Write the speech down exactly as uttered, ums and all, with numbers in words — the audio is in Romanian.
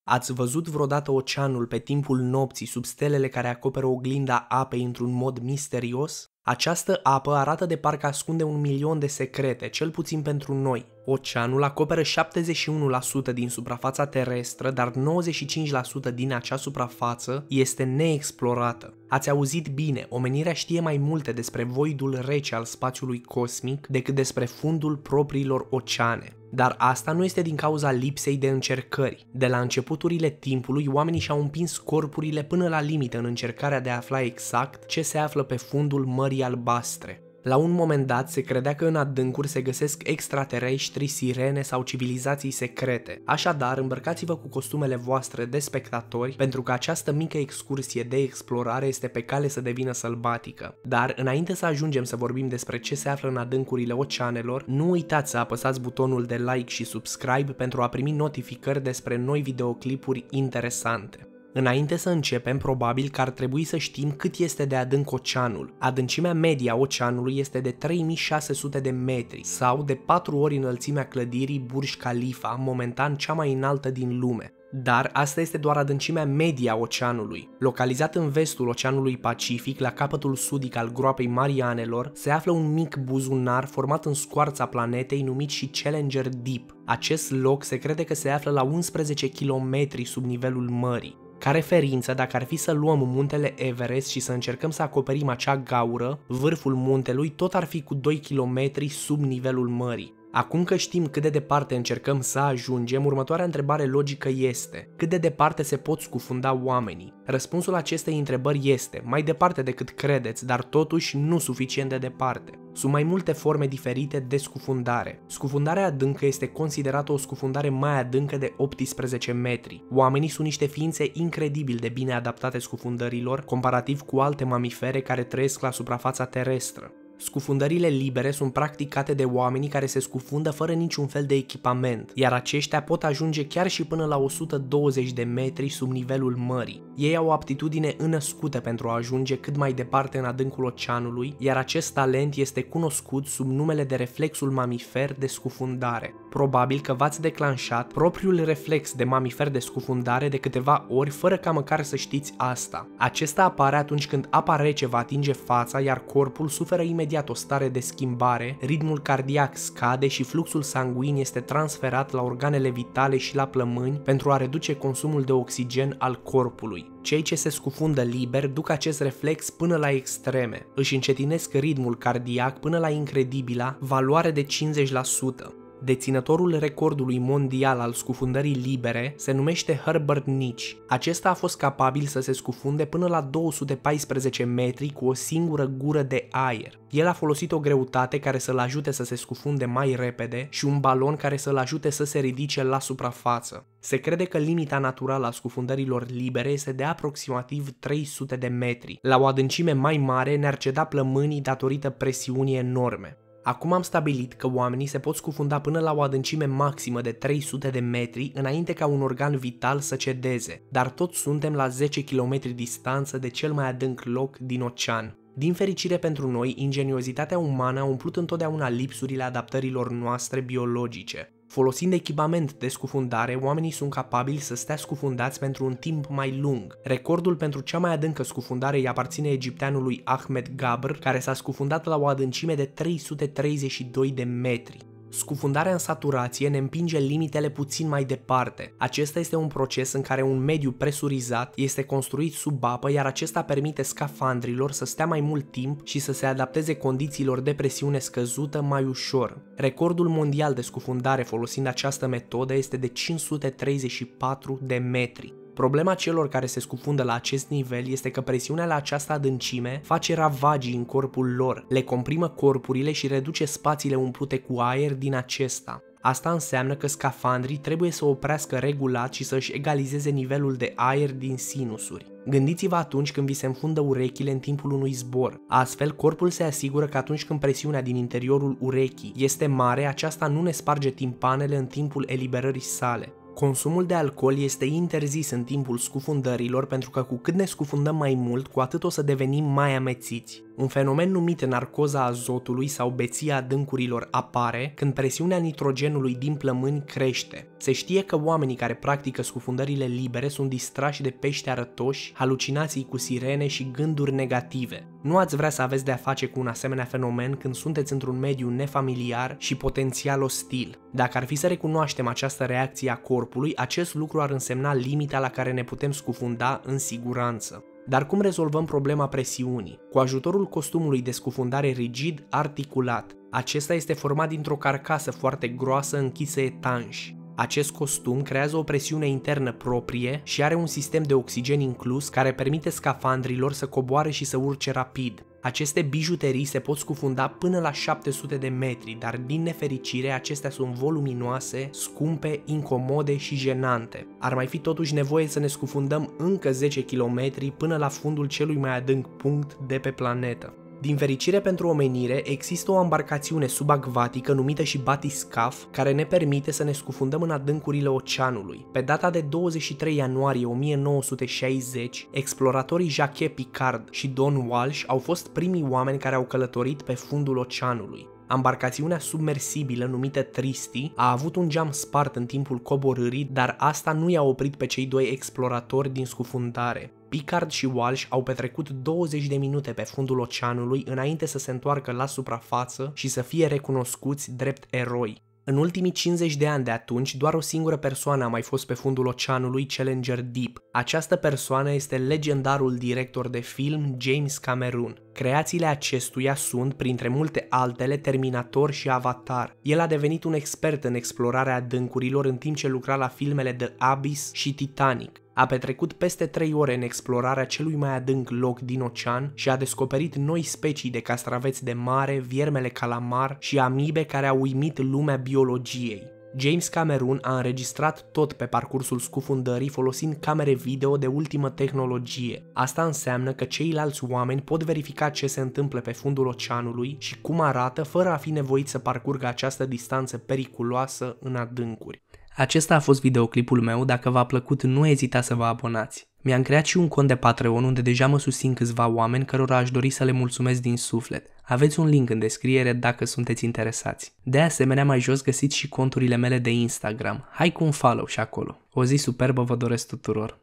Ați văzut vreodată oceanul pe timpul nopții sub stelele care acoperă oglinda apei într-un mod misterios? Această apă arată de parcă ascunde un milion de secrete, cel puțin pentru noi. Oceanul acoperă șaptezeci și unu la sută din suprafața terestră, dar nouăzeci și cinci la sută din acea suprafață este neexplorată. Ați auzit bine, omenirea știe mai multe despre voidul rece al spațiului cosmic decât despre fundul propriilor oceane. Dar asta nu este din cauza lipsei de încercări. De la începuturile timpului, oamenii și-au împins corpurile până la limită în încercarea de a afla exact ce se află pe fundul Mării Albastre. La un moment dat se credea că în adâncuri se găsesc extraterestri, sirene sau civilizații secrete. Așadar, îmbrăcați-vă cu costumele voastre de spectatori, pentru că această mică excursie de explorare este pe cale să devină sălbatică. Dar, înainte să ajungem să vorbim despre ce se află în adâncurile oceanelor, nu uitați să apăsați butonul de like și subscribe pentru a primi notificări despre noi videoclipuri interesante. Înainte să începem, probabil că ar trebui să știm cât este de adânc oceanul. Adâncimea medie a oceanului este de trei mii șase sute de metri sau de patru ori înălțimea clădirii Burj Khalifa, momentan cea mai înaltă din lume. Dar asta este doar adâncimea medie a oceanului. Localizat în vestul Oceanului Pacific, la capătul sudic al groapei Marianelor, se află un mic buzunar format în scoarța planetei numit și Challenger Deep. Acest loc se crede că se află la unsprezece kilometri sub nivelul mării. Ca referință, dacă ar fi să luăm muntele Everest și să încercăm să acoperim acea gaură, vârful muntelui tot ar fi cu doi kilometri sub nivelul mării. Acum că știm cât de departe încercăm să ajungem, următoarea întrebare logică este: cât de departe se pot scufunda oamenii? Răspunsul acestei întrebări este: mai departe decât credeți, dar totuși nu suficient de departe. Sunt mai multe forme diferite de scufundare. Scufundarea adâncă este considerată o scufundare mai adâncă de optsprezece metri. Oamenii sunt niște ființe incredibil de bine adaptate scufundărilor, comparativ cu alte mamifere care trăiesc la suprafața terestră. Scufundările libere sunt practicate de oamenii care se scufundă fără niciun fel de echipament, iar aceștia pot ajunge chiar și până la o sută douăzeci de metri sub nivelul mării. Ei au o aptitudine înăscută pentru a ajunge cât mai departe în adâncul oceanului, iar acest talent este cunoscut sub numele de reflexul mamifer de scufundare. Probabil că v-ați declanșat propriul reflex de mamifer de scufundare de câteva ori fără ca măcar să știți asta. Acesta apare atunci când apa rece va atinge fața, iar corpul suferă imediat o stare de schimbare, ritmul cardiac scade și fluxul sanguin este transferat la organele vitale și la plămâni pentru a reduce consumul de oxigen al corpului. Cei ce se scufundă liber duc acest reflex până la extreme, își încetinesc ritmul cardiac până la incredibila valoare de cincizeci la sută. Deținătorul recordului mondial al scufundării libere se numește Herbert Nitsch. Acesta a fost capabil să se scufunde până la două sute paisprezece metri cu o singură gură de aer. El a folosit o greutate care să-l ajute să se scufunde mai repede și un balon care să-l ajute să se ridice la suprafață. Se crede că limita naturală a scufundărilor libere este de aproximativ trei sute de metri. La o adâncime mai mare ne-ar ceda plămânii datorită presiunii enorme. Acum am stabilit că oamenii se pot scufunda până la o adâncime maximă de trei sute de metri înainte ca un organ vital să cedeze, dar tot suntem la zece kilometri distanță de cel mai adânc loc din ocean. Din fericire pentru noi, ingeniozitatea umană a umplut întotdeauna lipsurile adaptărilor noastre biologice. Folosind echipament de scufundare, oamenii sunt capabili să stea scufundați pentru un timp mai lung. Recordul pentru cea mai adâncă scufundare îi aparține egipteanului Ahmed Gabr, care s-a scufundat la o adâncime de trei sute treizeci și doi de metri. Scufundarea în saturație ne împinge limitele puțin mai departe. Acesta este un proces în care un mediu presurizat este construit sub apă, iar acesta permite scafandrilor să stea mai mult timp și să se adapteze condițiilor de presiune scăzută mai ușor. Recordul mondial de scufundare folosind această metodă este de cinci sute treizeci și patru de metri. Problema celor care se scufundă la acest nivel este că presiunea la această adâncime face ravagii în corpul lor, le comprimă corpurile și reduce spațiile umplute cu aer din acesta. Asta înseamnă că scafandrii trebuie să oprească regulat și să-și egalizeze nivelul de aer din sinusuri. Gândiți-vă atunci când vi se înfundă urechile în timpul unui zbor. Astfel, corpul se asigură că atunci când presiunea din interiorul urechii este mare, aceasta nu ne sparge timpanele în timpul eliberării sale. Consumul de alcool este interzis în timpul scufundărilor pentru că cu cât ne scufundăm mai mult, cu atât o să devenim mai amețiți. Un fenomen numit narcoza azotului sau beția adâncurilor apare când presiunea nitrogenului din plămâni crește. Se știe că oamenii care practică scufundările libere sunt distrași de pești arătoși, halucinații cu sirene și gânduri negative. Nu ați vrea să aveți de-a face cu un asemenea fenomen când sunteți într-un mediu nefamiliar și potențial ostil. Dacă ar fi să recunoaștem această reacție a corpului, acest lucru ar însemna limita la care ne putem scufunda în siguranță. Dar cum rezolvăm problema presiunii? Cu ajutorul costumului de scufundare rigid articulat. Acesta este format dintr-o carcasă foarte groasă închisă etanș. Acest costum creează o presiune internă proprie și are un sistem de oxigen inclus care permite scafandrilor să coboare și să urce rapid. Aceste bijuterii se pot scufunda până la șapte sute de metri, dar din nefericire acestea sunt voluminoase, scumpe, incomode și jenante. Ar mai fi totuși nevoie să ne scufundăm încă zece kilometri până la fundul celui mai adânc punct de pe planetă. Din fericire pentru omenire, există o ambarcațiune subacvatică numită și batiscaf, care ne permite să ne scufundăm în adâncurile oceanului. Pe data de douăzeci și trei ianuarie o mie nouă sute șaizeci, exploratorii Jacques Piccard și Don Walsh au fost primii oameni care au călătorit pe fundul oceanului. Ambarcațiunea submersibilă numită Tristy a avut un geam spart în timpul coborârii, dar asta nu i-a oprit pe cei doi exploratori din scufundare. Piccard și Walsh au petrecut douăzeci de minute pe fundul oceanului înainte să se întoarcă la suprafață și să fie recunoscuți drept eroi. În ultimii cincizeci de ani de atunci, doar o singură persoană a mai fost pe fundul oceanului, Challenger Deep. Această persoană este legendarul director de film James Cameron. Creațiile acestuia sunt, printre multe altele, Terminator și Avatar. El a devenit un expert în explorarea adâncurilor în timp ce lucra la filmele The Abyss și Titanic. A petrecut peste trei ore în explorarea celui mai adânc loc din ocean și a descoperit noi specii de castraveți de mare, viermele calamar și amibe care au uimit lumea biologiei. James Cameron a înregistrat tot pe parcursul scufundării folosind camere video de ultimă tehnologie. Asta înseamnă că ceilalți oameni pot verifica ce se întâmplă pe fundul oceanului și cum arată fără a fi nevoiți să parcurgă această distanță periculoasă în adâncuri. Acesta a fost videoclipul meu, dacă v-a plăcut nu ezitați să vă abonați. Mi-am creat și un cont de Patreon unde deja mă susțin câțiva oameni cărora aș dori să le mulțumesc din suflet. Aveți un link în descriere dacă sunteți interesați. De asemenea, mai jos găsiți și conturile mele de Instagram. Hai cu un follow și acolo. O zi superbă vă doresc tuturor!